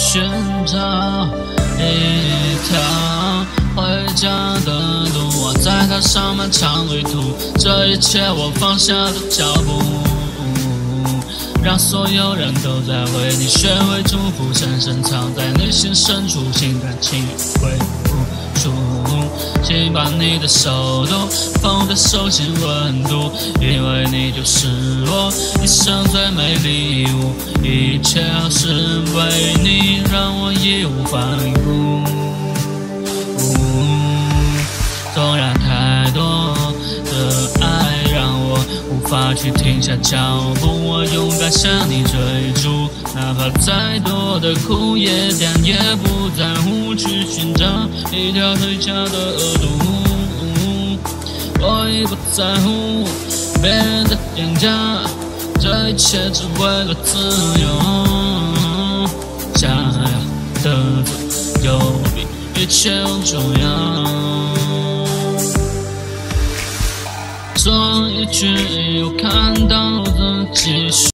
寻找一条回家的路，我在踏上漫长旅途，这一切我放下的脚步，让所有人都在为你学会祝福，深深藏在内心深处，心甘情愿挥不出。请把你的手都放在手心温度，因为你就是我一生最美礼物，一切是为你，让我义无反顾。纵然太多的爱让我无法去停下脚步，我勇敢向你追逐，哪怕再多的苦也点也不在乎，去寻找一条回家的路。我已不在乎别人的评价，这一切只为了自由。想要的自由比一切都重要。说一句我看到自己。